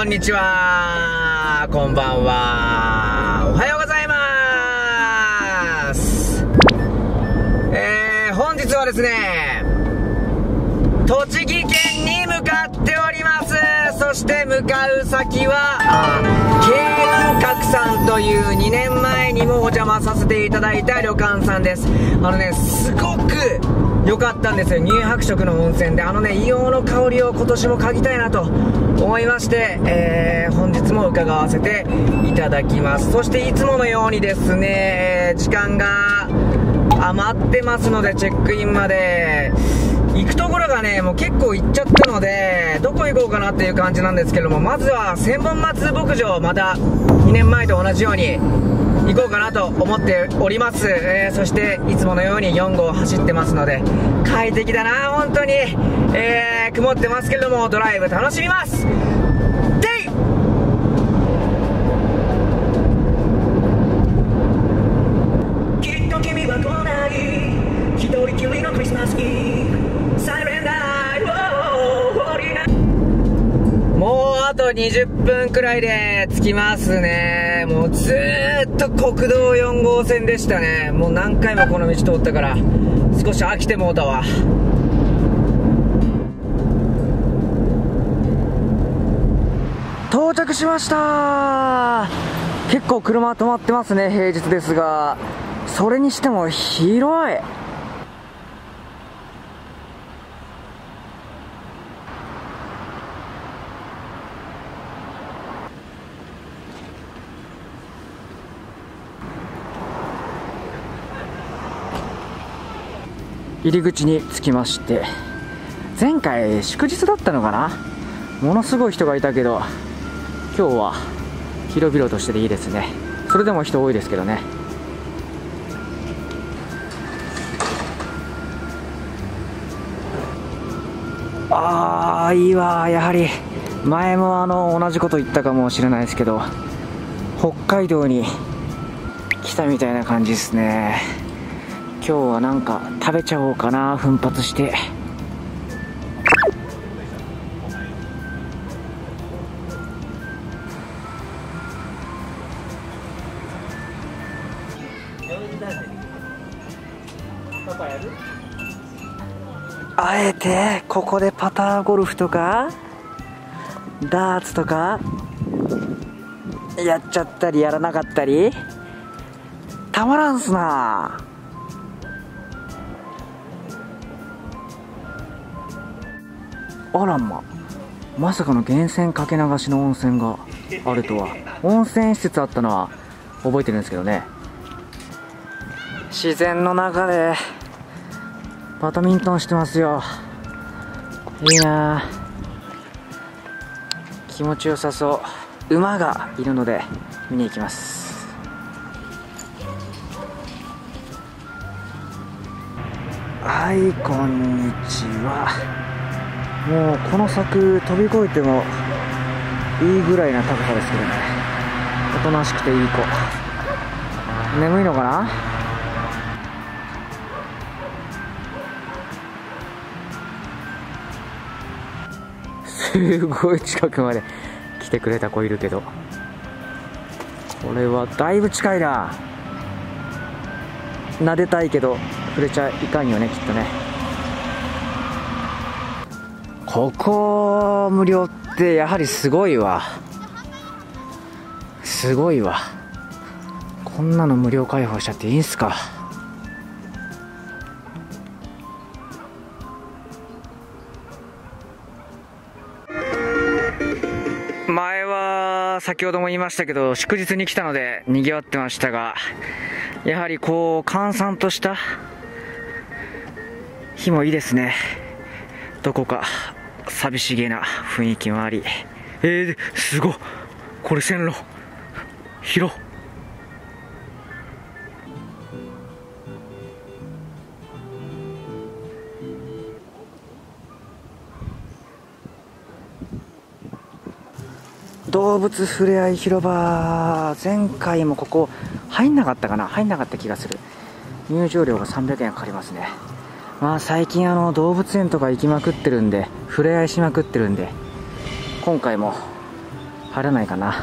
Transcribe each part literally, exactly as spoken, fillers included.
んにちは、こんばんは、おはようございます。えー、本日はですね、栃木県に向かっております。そして向かう先は慶雲閣さんというにねんまえにもお邪魔させていただいた旅館さんです。あのね、すごく良かったんですよ。乳白色の温泉で、あのね、硫黄の香りを今年も嗅ぎたいなと思いまして、えー、本日も伺わせていただきます。そしていつものようにですね、時間が余ってますので、チェックインまで行くところがね、もう結構行っちゃったので、どこ行こうかなっていう感じなんですけども、まずは千本松牧場、またにねんまえと同じように行こうかなと思っております。えー、そしていつものようによん号走ってますので、快適だな本当に。えー、曇ってますけれども、ドライブ楽しみます。でいきっと君は来ない、一人きりのクリスマスイブ、サイレンダイもうあとにじゅっぷんくらいで着きますね。もうずーっと国道よん号線でしたね。もう何回もこの道通ったから少し飽きてもうたわ。到着しました。結構車止まってますね、平日ですが。それにしても広い。入り口に着きまして、前回祝日だったのかな、ものすごい人がいたけど、今日は広々としてていいですね。それでも人多いですけどね。ああ、いいわ。やはり前もあの同じこと言ったかもしれないですけど、北海道に来たみたいな感じですね。今日はなんか食べちゃおうかな、奮発して。あえてここでパターゴルフとかダーツとかやっちゃったりやらなかったり、たまらんすな。あらま、まさかの源泉かけ流しの温泉があるとは。温泉施設あったのは覚えてるんですけどね。自然の中でバドミントンしてますよ。いいな、気持ちよさそう。馬がいるので見に行きます。はい、こんにちは。もうこの柵飛び越えてもいいぐらいな高さですけどね。おとなしくていい子。眠いのかな。すごい近くまで来てくれた子いるけど、これはだいぶ近いな。撫でたいけど触れちゃいかんよね、きっとね。ここ無料ってやはりすごいわ。すごいわ。こんなの無料開放しちゃっていいんすか。前は先ほども言いましたけど、祝日に来たので賑わってましたが、やはりこう閑散とした日もいいですね。どこか寂しげな雰囲気もあり、えー、すごい、これ線路広っ。動物ふれあい広場、前回もここ入んなかったかな、入んなかった気がする。入場料がさんびゃくえんかかりますね。まあ最近あの動物園とか行きまくってるんで、ふれあいしまくってるんで、今回も入らないかな。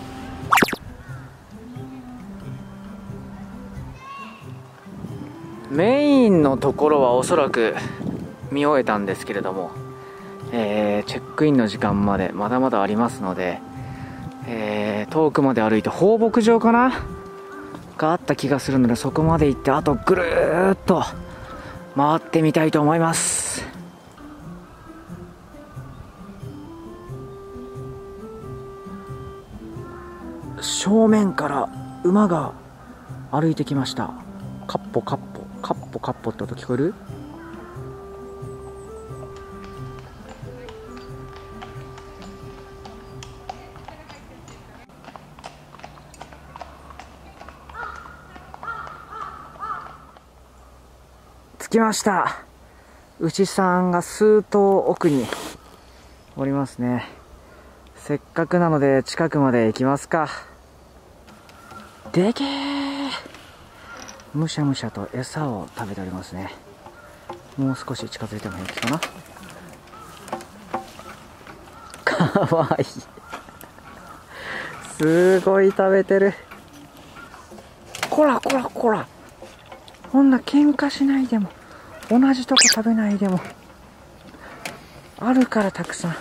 メインのところはおそらく見終えたんですけれども、えー、チェックインの時間までまだまだありますので、えー、遠くまで歩いて放牧場かながあった気がするので、そこまで行ってあとぐるーっと回ってみたいと思います。正面から馬が歩いてきました。カッポカッポカッポカッポって音聞こえる？着きました。牛さんが数頭奥におりますね。せっかくなので近くまで行きますか。でけー、むしゃむしゃと餌を食べておりますね。もう少し近づいても平気かな。かわいい。すごい食べてる。こらこらこら、こんな喧嘩しないでも、同じとこ食べないでもあるから、たくさん。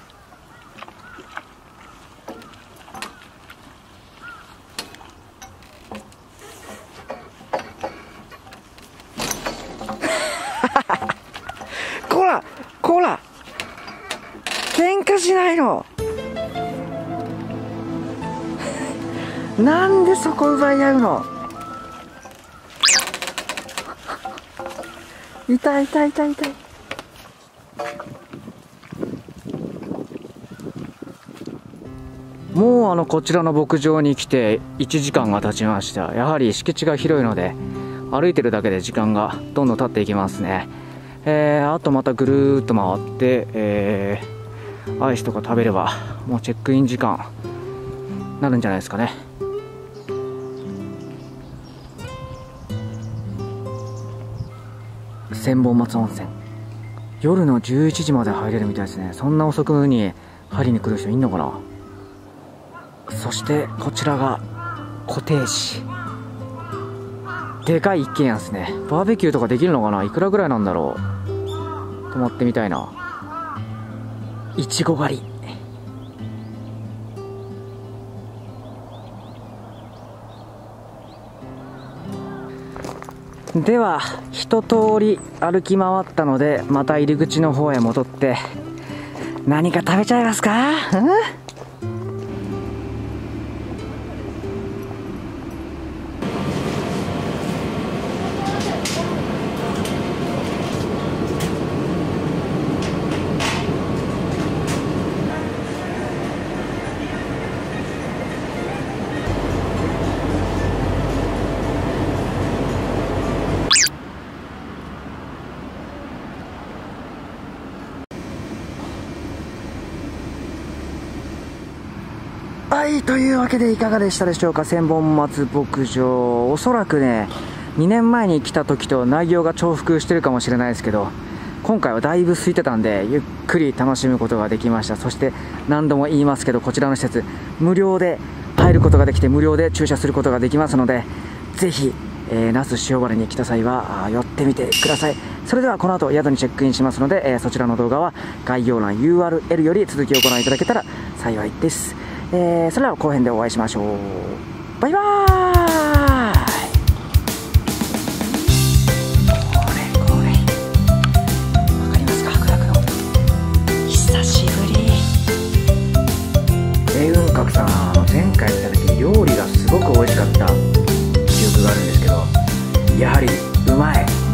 こらこら、喧嘩しないの。なんでそこ奪い合うの。痛い痛い痛い痛い。もうあのこちらの牧場に来ていちじかんが経ちました。やはり敷地が広いので歩いてるだけで時間がどんどん経っていきますね。えー、あとまたぐるーっと回って、えー、アイスとか食べればもうチェックイン時間なるんじゃないですかね。千本松温泉、夜のじゅういちじまで入れるみたいですね。そんな遅くに入りに来る人いんのかな。そしてこちらがコテージ、でかい一軒家ですね。バーベキューとかできるのかな。いくらぐらいなんだろう。泊まってみたいな。いちご狩り、では一通り歩き回ったので、また入り口の方へ戻って何か食べちゃいますか。うん、はい、というわけでいかがでしたでしょうか。千本松牧場、おそらくねにねんまえに来た時と内容が重複してるかもしれないですけど、今回はだいぶ空いてたんでゆっくり楽しむことができました。そして何度も言いますけど、こちらの施設無料で入ることができて、無料で駐車することができますので、ぜひ、えー、那須塩原に来た際は寄ってみてください。それではこの後宿にチェックインしますので、えー、そちらの動画は概要欄 ユーアールエル より続きをご覧いただけたら幸いです。えー、それでは後編でお会いしましょう。バイバーイ。これこれ、わかりますか、白濁の久しぶり。英雲閣さん、前回来た時料理がすごく美味しかった記憶があるんですけど、やはりうまい。